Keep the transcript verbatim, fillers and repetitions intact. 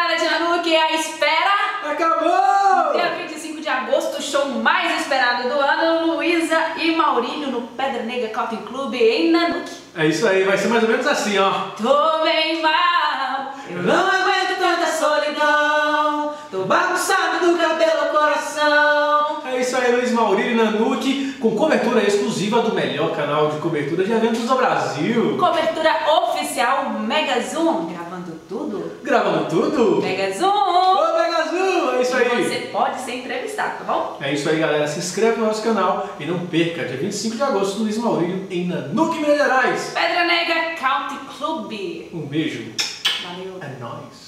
galera de Nanuque, a espera acabou! Dia vinte e cinco de agosto, o show mais esperado do ano, Luísa e Maurílio no Pedra Negra Country Club em Nanuque. É isso aí, vai ser mais ou menos assim, ó. Tô bem mal, eu não aguento tanta solidão, tô bagunçado do cabelo ao coração. É isso aí, Luiz Maurílio e Nanuque, com cobertura exclusiva do melhor canal de cobertura de eventos do Brasil. Cobertura oficial Mega Zoom, gravando tudo. Gravando tudo? Mega Zoom! Ô, Mega Zoom! É isso aí. Você pode ser entrevistado, tá bom? É isso aí, galera. Se inscreve no nosso canal e não perca, dia vinte e cinco de agosto, Luiz Maurílio em Nanuque, Minas Gerais. Pedra Negra Country Club. Um beijo. Valeu. É nóis.